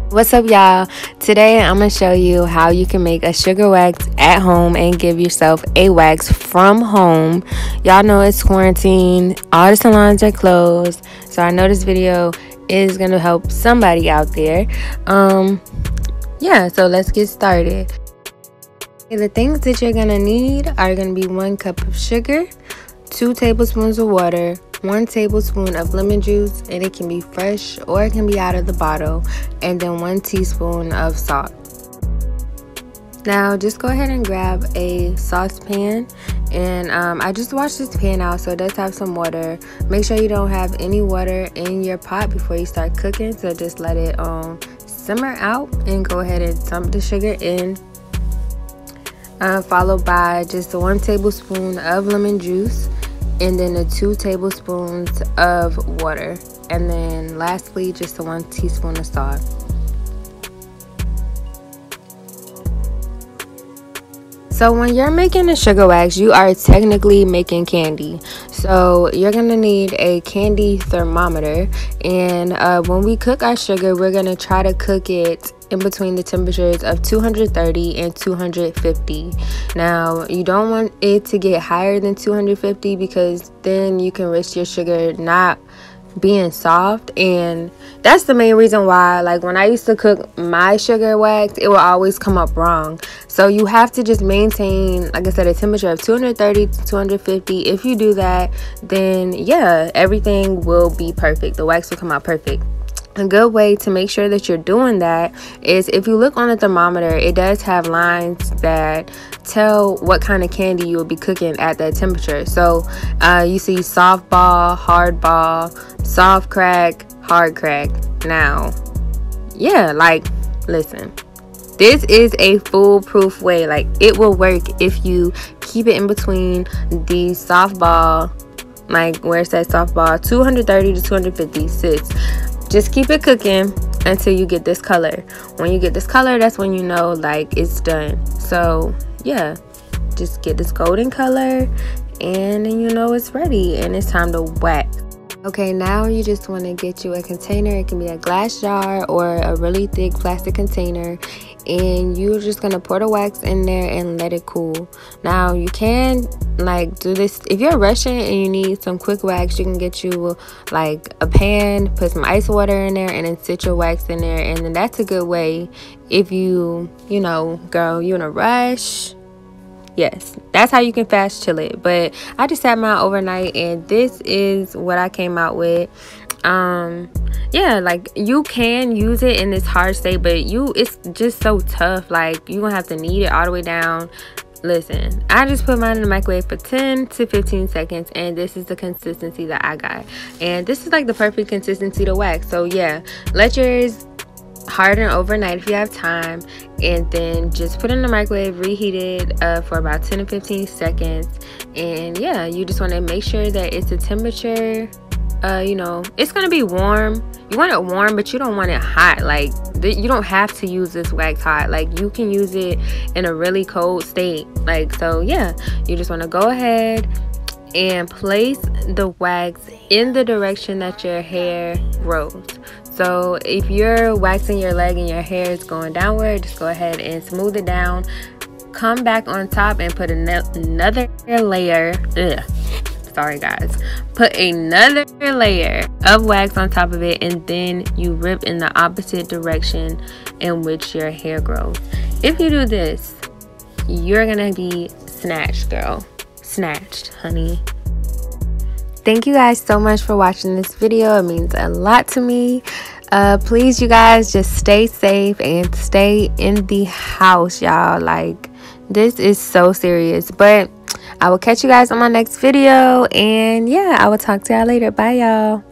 What's up, y'all? Today I'm gonna show you how you can make a sugar wax at home and give yourself a wax from home. Y'all know it's quarantine, all the salons are closed, so I know this video is gonna help somebody out there. Yeah, so let's get started. The things that you're gonna need are gonna be 1 cup of sugar, 2 tablespoons of water, 1 tablespoon of lemon juice, and it can be fresh or it can be out of the bottle, and then 1 teaspoon of salt. Now just go ahead and grab a saucepan, and I just washed this pan out, so it does have some water. Make sure you don't have any water in your pot before you start cooking, so just let it simmer out and go ahead and dump the sugar in, followed by just 1 tablespoon of lemon juice, and then the 2 tablespoons of water, and then lastly just the 1 teaspoon of salt. So when you're making a sugar wax, you are technically making candy. So you're gonna need a candy thermometer, and when we cook our sugar, we're gonna try to cook it in between the temperatures of 230 and 250. Now you don't want it to get higher than 250 because then you can risk your sugar not being soft, and that's the main reason why, like, when I used to cook my sugar wax, it will always come up wrong. So you have to just maintain, like I said, a temperature of 230 to 250. If you do that, then yeah, everything will be perfect. The wax will come out perfect. A good way to make sure that you're doing that is if you look on the thermometer, it does have lines that tell what kind of candy you will be cooking at that temperature. So you see soft ball, hard ball, soft crack, hard crack. Now, yeah, like, listen, this is a foolproof way. Like, it will work if you keep it in between the soft ball, like where it says soft ball, 230 to 250. Sis, just keep it cooking until you get this color. When you get this color, that's when you know, like, it's done. So yeah, just get this golden color and then you know it's ready and it's time to wax. Okay, now you just want to get you a container. It can be a glass jar or a really thick plastic container, and you're just gonna pour the wax in there and let it cool. Now you can, like, do this if you're rushing and you need some quick wax. You can get you like a pan, put some ice water in there, and then sit your wax in there, and then that's a good way if you know, girl, you in a rush. Yes, that's how you can fast chill it. But I just sat mine overnight, and this is what I came out with. Yeah, like, you can use it in this hard state, but it's just so tough. Like, you're gonna have to knead it all the way down. Listen, I just put mine in the microwave for 10 to 15 seconds, and this is the consistency that I got, and this is like the perfect consistency to wax. So yeah, let yours harden overnight if you have time, and then just put it in the microwave, reheat it for about 10 to 15 seconds. And yeah, you just want to make sure that it's a temperature, you know, it's gonna be warm. You want it warm, but you don't want it hot. Like, you don't have to use this wax hot. Like, you can use it in a really cold state. Like, so yeah, you just want to go ahead and place the wax in the direction that your hair grows. So if you're waxing your leg and your hair is going downward, just go ahead and smooth it down, come back on top and put another layer. Sorry guys, put another layer of wax on top of it, and then you rip in the opposite direction in which your hair grows. If you do this, you're gonna be snatched, girl. Snatched, honey. Thank you guys so much for watching this video. It means a lot to me. Please, you guys, just stay safe and stay in the house, y'all. Like, this is so serious. But I will catch you guys on my next video, and yeah, I will talk to y'all later. Bye, y'all.